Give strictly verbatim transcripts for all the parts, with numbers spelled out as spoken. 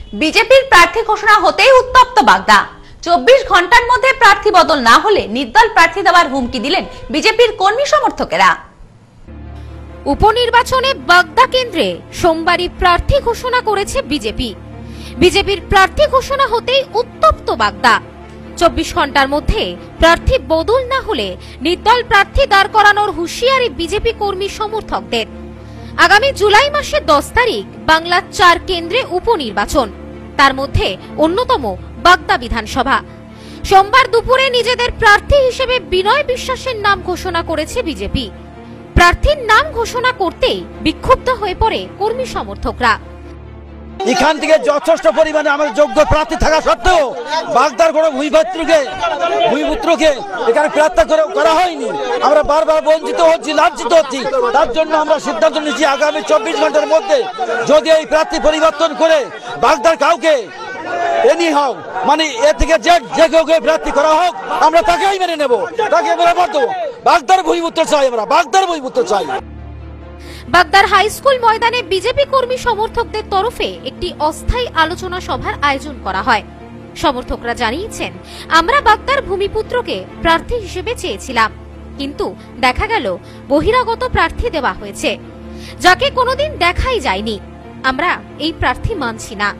বিজেপির প্রার্থী ঘোষণা হতেই উত্তপ্ত বাগদা। চব্বিশ ঘন্টার মধ্যে প্রার্থী বদল না হলে নির্দল প্রার্থী দেওয়ার হুমকি দিলেন বিজেপির কর্মী সমর্থকেরা। উপনির্বাচনে বাগদা কেন্দ্রে সোমবারই প্রার্থী ঘোষণা করেছে বিজেপি। বিজেপির প্রার্থী ঘোষণা হতেই উত্তপ্ত বাগদা। চব্বিশ ঘন্টার মধ্যে প্রার্থী বদল না হলে নির্দল প্রার্থী দাঁড় করানোর হুঁশিয়ারি বিজেপি কর্মী সমর্থকদের। আগামী জুলাই মাসের দশ তারিখ বাংলার চার কেন্দ্রে উপনির্বাচন, তার মধ্যে অন্যতম বাগদা বিধানসভা। সোমবার দুপুরে নিজেদের প্রার্থী হিসেবে বিনয় বিশ্বাসের নাম ঘোষণা করেছে বিজেপি। প্রার্থীর নাম ঘোষণা করতেই বিক্ষুব্ধ হয়ে পড়ে কর্মী সমর্থকরা। এখান থেকে যথেষ্ট পরিমাণে আমাদের যোগ্য প্রার্থী থাকা সত্ত্বেও বাগদার কোনো ভূমিপুত্রকে ভূমিপুত্রকে এখানে প্রার্থী করা হয়নি। আমরা বারবার বঞ্চিত হচ্ছি, লাঞ্ছিত হচ্ছি। তার জন্য আমরা সিদ্ধান্ত নিচ্ছি আগামী চব্বিশ ঘন্টার মধ্যে যদি এই প্রার্থী পরিবর্তন করে বাগদার কাউকে এনি হোক, মানে এ থেকে যে যে কাউকে প্রার্থী করা হোক, আমরা তাকেই মেনে নেব, তাকে আমরা বাদ দেবো। বাগদার ভূমিপুত্র চাই, আমরা বাগদার ভূমিপুত্র চাই। বাগদার হাই স্কুল ময়দানে বিজেপি কর্মী সমর্থকদের তরফে একটি অস্থায়ী আলোচনা সভার আয়োজন করা হয়। সমর্থকরা জানিয়েছেন, আমরা বাগদার ভূমিপুত্রকে প্রার্থী হিসেবে চেয়েছিলাম, কিন্তু দেখা গেল বহিরাগত প্রার্থী দেওয়া হয়েছে, যাকে কোনোদিন দেখাই যায়নি। আমরা এই প্রার্থী মানছি না।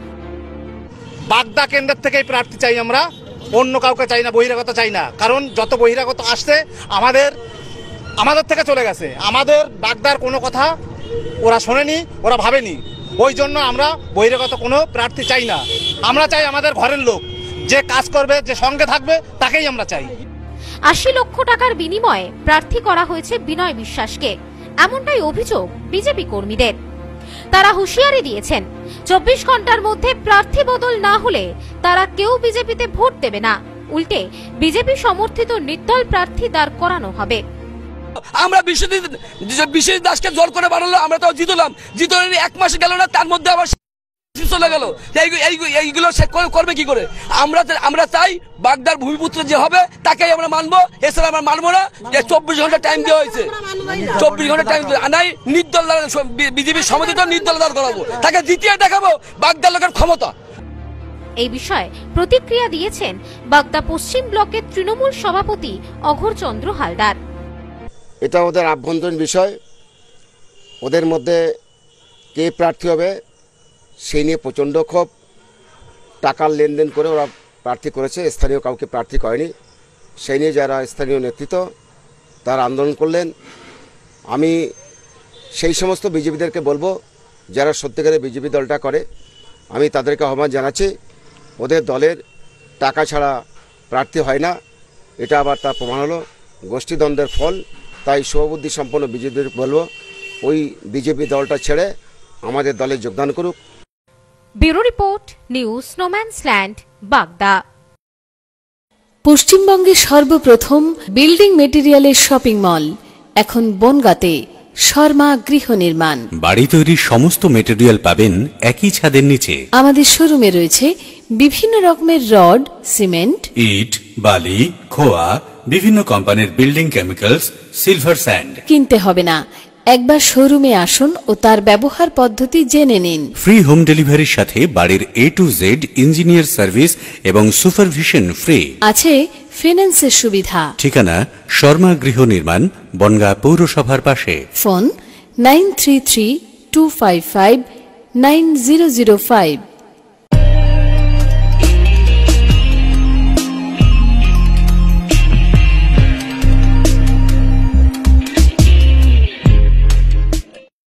বাগদা কেন্দ্র থেকে প্রার্থী চাই, আমরা অন্য কাউকে চাই না, বহিরাগত চাই না। কারণ যত বহিরাগত আসছে আমাদের আমাদের থেকে চলে গেছে। আমাদের বাগদার কোনো কথা ওরা শোনেনি, ওরা ভাবেনি। ওই জন্য আমরা বহিরাগত কোনো প্রার্থী চাই না। আমরা চাই আমাদের ঘরের লোক, যে কাজ করবে, যে সঙ্গে থাকবে, তাকেই আমরা চাই। আশি লক্ষ টাকার বিনিময়ে প্রার্থী করা হয়েছে বিনয় বিশ্বাসকে, এমনটাই অভিযোগ বিজেপি কর্মীদের। তারা হুঁশিয়ারি দিয়েছেন, চব্বিশ ঘন্টার মধ্যে প্রার্থী বদল না হলে তারা কেউ বিজেপিতে ভোট দেবে না, উল্টে বিজেপি সমর্থিত নির্দল প্রার্থী দাঁড় করানো হবে। আমরা বিশ্বজিৎ বিশ্বজিৎ দাসকে জোর করে বানালো, আমরা তো জিতলাম, জিতলে এক মাস গেল না, তার মধ্যে আবার চলে গেল। এইগুলো সে করবে কি করে? আমরা আমরা চাই বাগদার ভূমিপুত্র যে হবে তাকেই আমরা মানবো, এছাড়া আমরা মানবো না। যে চব্বিশ ঘন্টা টাইম দেওয়া হয়েছে, চব্বিশ ঘন্টা টাইম নাই, নির্দল বিজেপির সমর্থিত নির্দল দাঁড় করাবো, তাকে দ্বিতীয় দেখাবো বাগদার লোকের ক্ষমতা। এই বিষয়ে প্রতিক্রিয়া দিয়েছেন বাগদা পশ্চিম ব্লকের তৃণমূল সভাপতি অঘোরচন্দ্র হালদার। এটা ওদের আভ্যন্তরীণ বিষয়, ওদের মধ্যে কে প্রার্থী হবে সেই নিয়ে প্রচণ্ড ক্ষোভ। টাকার লেনদেন করে ওরা প্রার্থী করেছে, স্থানীয় কাউকে প্রার্থী করেনি। সেই নিয়ে যারা স্থানীয় নেতৃত্ব তারা আন্দোলন করলেন। আমি সেই সমস্ত বিজেপিদেরকে বলবো যারা সত্যিকারে বিজেপি দলটা করে, আমি তাদেরকে আহ্বান জানাচ্ছি, ওদের দলের টাকা ছাড়া প্রার্থী হয় না। এটা আবার তার প্রমাণ হলো, গোষ্ঠীদ্বন্দ্বের ফল। তাই শুভবুদ্ধি সম্পন্ন বিজেপিদের বলবো, ওই বিজেপি দলটা ছেড়ে আমাদের দলে যোগদান করুক। ব্যুরো রিপোর্ট, নিউজ স্নোম্যান্সল্যান্ড, বাগদা। পশ্চিমবঙ্গের সর্বপ্রথম বিল্ডিং মেটেরিয়ালের শপিং মল এখন বনগাঁতে। শর্মা গৃহ নির্মাণ, বাড়ি তৈরির সমস্ত মেটেরিয়াল পাবেন একই ছাদের নিচে। আমাদের শোরুমে রয়েছে বিভিন্ন রকমের রড, সিমেন্ট, ইট, বালি, খোয়া, বিভিন্ন কোম্পানির বিল্ডিং কেমিক্যালস, সিলভার স্যান্ড। কিনতে হবে না, একবার শোরুমে আসুন ও তার ব্যবহার পদ্ধতি জেনে নিন। ফ্রি হোম ডেলিভারির সাথে বাড়ির A to Z engineer service এবং সুপারভিশন ফ্রি। আছে ফিন্যান্সের সুবিধা। ঠিকানা শর্মা গৃহ নির্মাণ, বনগাঁ পৌরসভার পাশে। Phone nine three three two five five nine zero zero five.